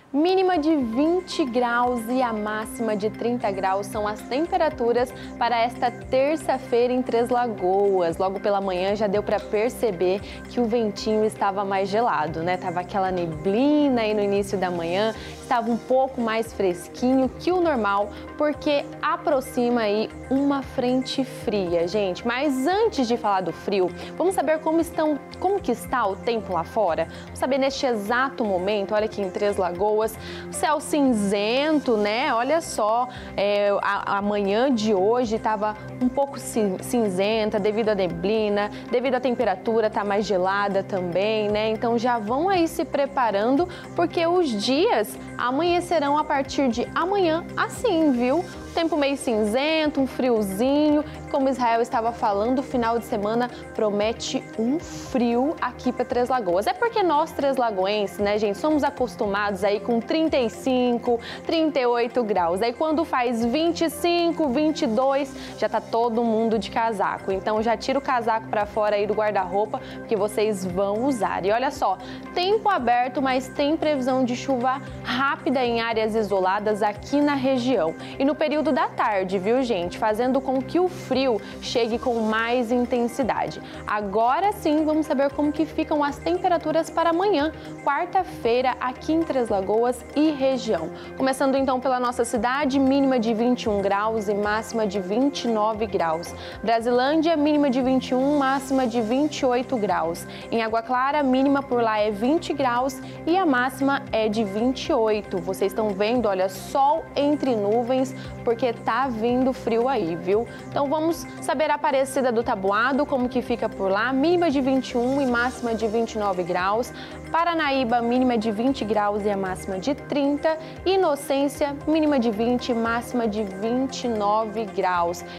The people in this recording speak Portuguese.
Mínima de 20 graus e a máxima de 30 graus são as temperaturas para esta terça-feira em Três Lagoas. Logo pela manhã já deu para perceber que o ventinho estava mais gelado, né? Tava aquela neblina aí no início da manhã, estava um pouco mais fresquinho que o normal, porque aproxima aí uma frente fria, gente. Mas antes de falar do frio, vamos saber como que está o tempo lá fora? Vamos saber neste exato momento, olha aqui em Três Lagoas, o céu cinzento, né? Olha só, a manhã de hoje estava um pouco cinzenta devido à neblina, devido à temperatura tá mais gelada também, né? Então já vão aí se preparando, porque os dias amanhecerão a partir de amanhã assim, viu? Tempo meio cinzento, um friozinho. Como Israel estava falando, o final de semana promete um frio aqui para Três Lagoas. É porque nós três lagoenses, né, gente, somos acostumados aí com 35, 38 graus. Aí quando faz 25, 22, já tá todo mundo de casaco. Então já tira o casaco para fora aí do guarda-roupa, porque vocês vão usar. E olha só, tempo aberto, mas tem previsão de chuva rápida em áreas isoladas aqui na região. E no período da tarde, viu, gente? Fazendo com que o frio chegue com mais intensidade. Agora sim, vamos saber como que ficam as temperaturas para amanhã, quarta-feira, aqui em Três Lagoas e região. Começando então pela nossa cidade, mínima de 21 graus e máxima de 29 graus. Brasilândia, mínima de 21, máxima de 28 graus. Em Água Clara, mínima por lá é 20 graus e a máxima é de 28. Vocês estão vendo, olha, sol entre nuvens, porque tá vindo frio aí, viu? Então vamos saber a Aparecida do Taboado, como que fica por lá, mínima de 21 e máxima de 29 graus. Paranaíba, mínima de 20 graus e a máxima de 30. Inocência, mínima de 20 e máxima de 29 graus.